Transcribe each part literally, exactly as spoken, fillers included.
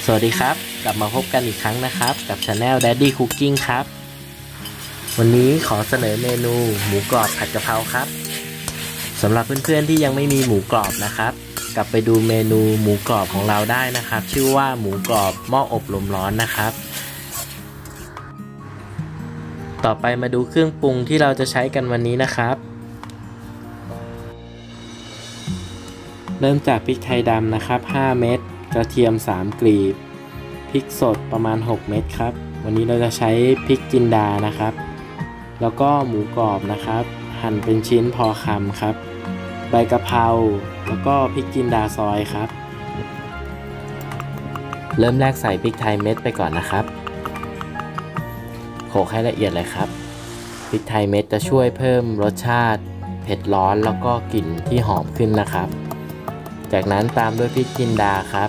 สวัสดีครับกลับมาพบกันอีกครั้งนะครับกับ Channel Daddy Cooking ครับวันนี้ขอเสนอเมนูหมูกรอบผัดกะเพราครับสำหรับเพื่อนๆที่ยังไม่มีหมูกรอบนะครับกลับไปดูเมนูหมูกรอบของเราได้นะครับชื่อว่าหมูกรอบหม้ออบลมร้อนนะครับต่อไปมาดูเครื่องปรุงที่เราจะใช้กันวันนี้นะครับเริ่มจากพริกไทยดำนะครับห้าเม็ดกระเทียมสามกลีบพริกสดประมาณหกเม็ดครับวันนี้เราจะใช้พริกจินดานะครับแล้วก็หมูกรอบนะครับหั่นเป็นชิ้นพอคำครับใบกะเพราแล้วก็พริกจินดาซอยครับเริ่มแรกใส่พริกไทยเม็ดไปก่อนนะครับโขลกให้ละเอียดเลยครับพริกไทยเม็ดจะช่วยเพิ่มรสชาติเผ็ดร้อนแล้วก็กลิ่นที่หอมขึ้นนะครับจากนั้นตามด้วยพริกจินดาครับ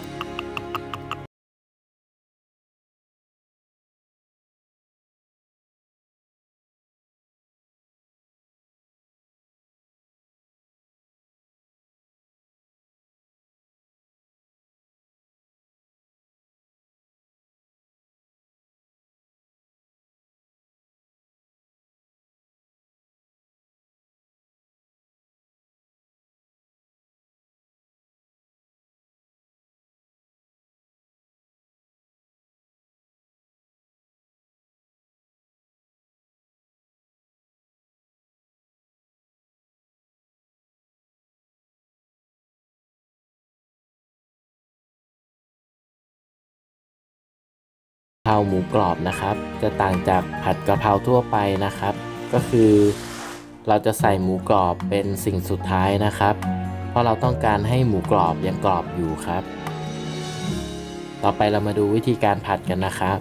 กะเพราหมูกรอบนะครับจะต่างจากผัดกะเพราทั่วไปนะครับก็คือเราจะใส่หมูกรอบเป็นสิ่งสุดท้ายนะครับเพราะเราต้องการให้หมูกรอบยังกรอบอยู่ครับต่อไปเรามาดูวิธีการผัดกันนะครับ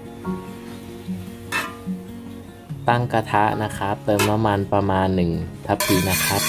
ตั้งกระทะนะครับเติมน้ำมันประมาณหนึ่งทัพพีนะครับ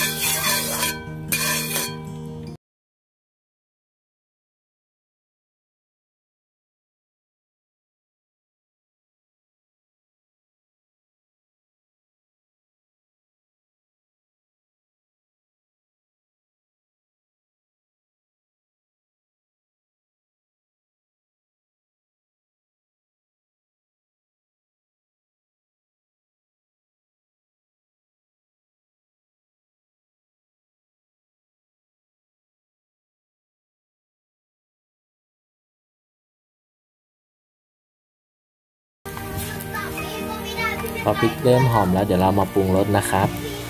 พอพริกเริ่มหอมแล้วเดี๋ยวเรามาปรุงรสนะครับ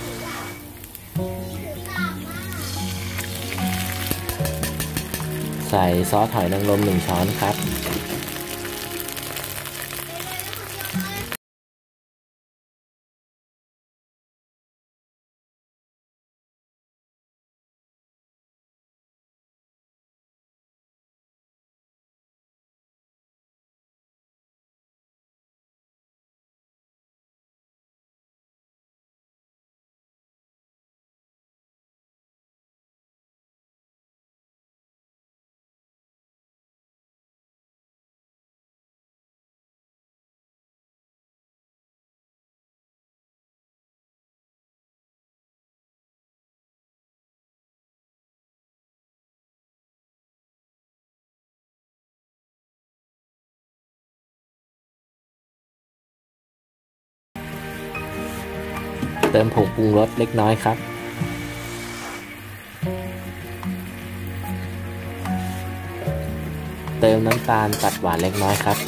ใส่ซอสหอยนางรมหนึ่งช้อนครับเติมผงปรุงรสเล็กน้อยครับเติมน้ำตาลตัดหวานเล็กน้อยครับ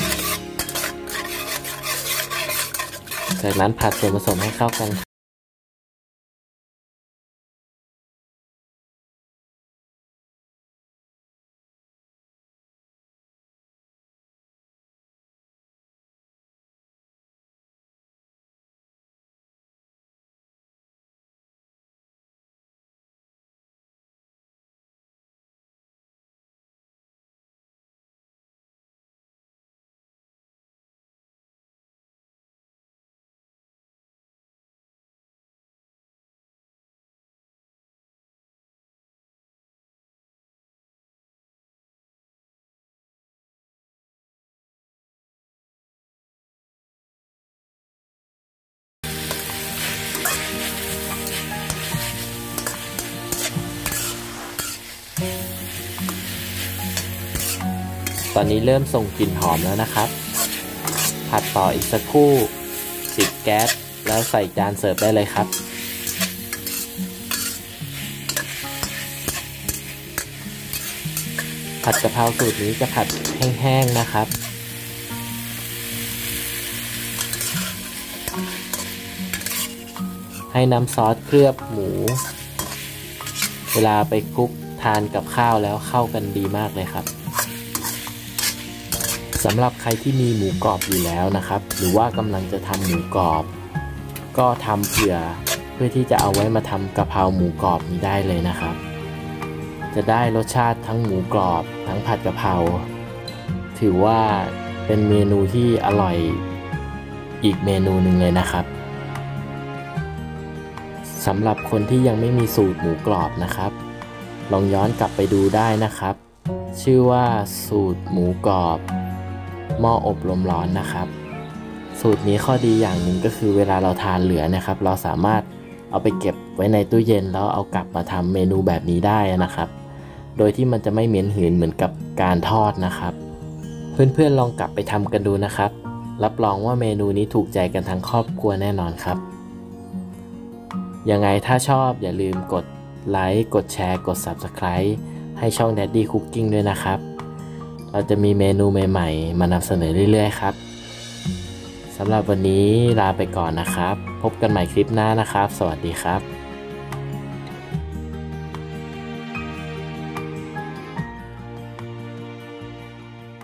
จากนั้นผัดส่วนผสมให้เข้ากันตอนนี้เริ่มส่งกลิ่นหอมแล้วนะครับผัดต่ออีกสักครู่ปิดแก๊สแล้วใส่จานเสิร์ฟได้เลยครับผัดกะเพราสูตรนี้จะผัดแห้งๆนะครับให้น้ำซอสเคลือบหมูเวลาไปคลุกทานกับข้าวแล้วเข้ากันดีมากเลยครับสำหรับใครที่มีหมูกรอบอยู่แล้วนะครับหรือว่ากำลังจะทำหมูกรอบก็ทำเผื่อเพื่อที่จะเอาไว้มาทำกะเพราหมูกรอบนี้ได้เลยนะครับจะได้รสชาติทั้งหมูกรอบทั้งผัดกะเพราถือว่าเป็นเมนูที่อร่อยอีกเมนูหนึ่งเลยนะครับสำหรับคนที่ยังไม่มีสูตรหมูกรอบนะครับลองย้อนกลับไปดูได้นะครับชื่อว่าสูตรหมูกรอบหม้ออบลมร้อนนะครับสูตรนี้ข้อดีอย่างหนึ่งก็คือเวลาเราทานเหลือนะครับเราสามารถเอาไปเก็บไว้ในตู้เย็นแล้วเอากลับมาทำเมนูแบบนี้ได้นะครับโดยที่มันจะไม่เหม็นหืนเหมือนกับการทอดนะครับเพื่อนๆลองกลับไปทำกันดูนะครับรับรองว่าเมนูนี้ถูกใจกันทั้งครอบครัวแน่นอนครับยังไงถ้าชอบอย่าลืมกดไลค์กดแชร์กด ซับสไครบ์ ให้ช่อง Daddy Cooking ด้วยนะครับเราจะมีเมนูใหม่ๆมานำเสนอเรื่อยๆครับสำหรับวันนี้ลาไปก่อนนะครับพบกันใหม่คลิปหน้านะครับสวัสดีครับ